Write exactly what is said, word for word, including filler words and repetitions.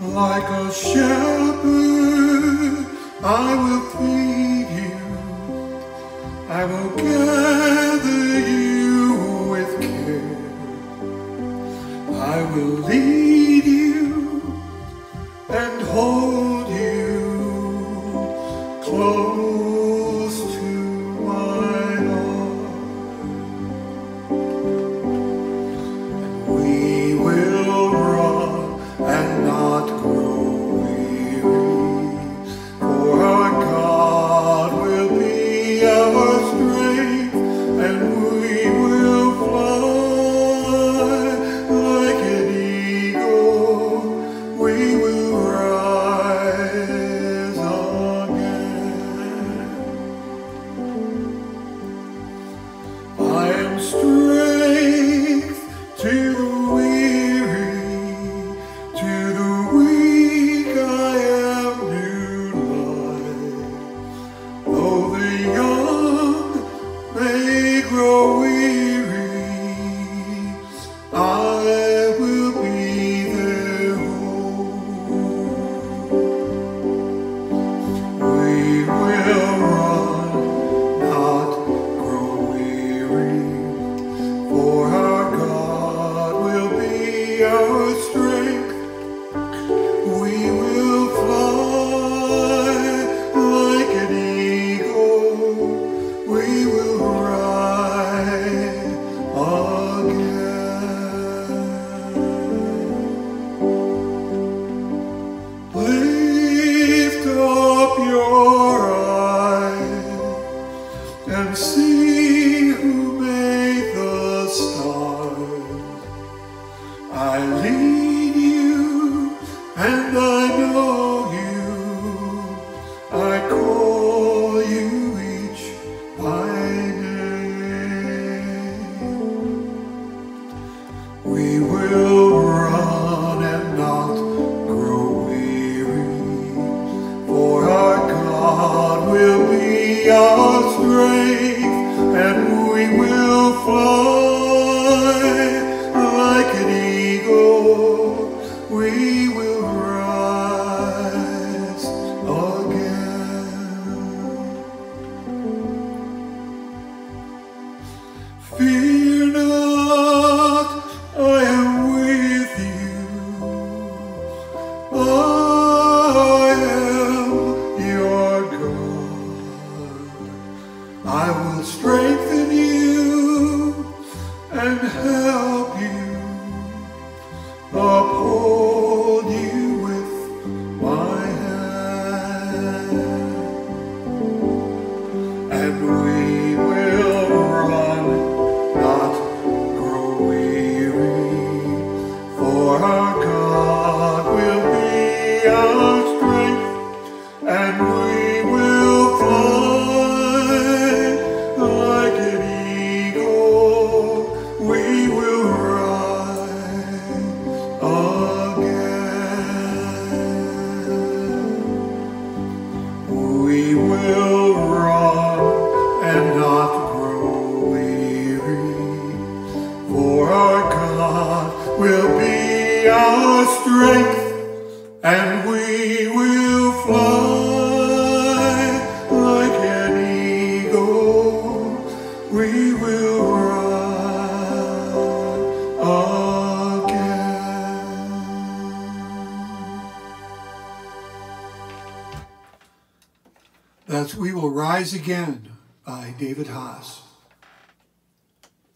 Like a shepherd, I will feed you. I will gather you with care. I will lead you and hold you close to my heart. And we will run and not grow weary, for our God will be our strength, and we will fly like an eagle. We will rise again. I am strength to the weary, to the weak I am new life. Though the young may grow weary, I will be their hope. We will run, not grow weary, for our God will be our strength. We will fly like an eagle. We will ride again. Lift up your eyes and see who made the stars. I lead you and I know you. I call you each by name. We will run and not grow weary, for our God will be our strength, and we will fly like an eagle. We will rise again. Fear not, I am with you. I am your God. I will strengthen you and help you, uphold you with my hand, and we will run, not grow weary, for our God will be our strength, and we will fly like an eagle. We will rise again. We will run and not grow weary, for our God will be our strength, and we will fly like an eagle. We will rise again. That's We Will Rise Again by David Haas.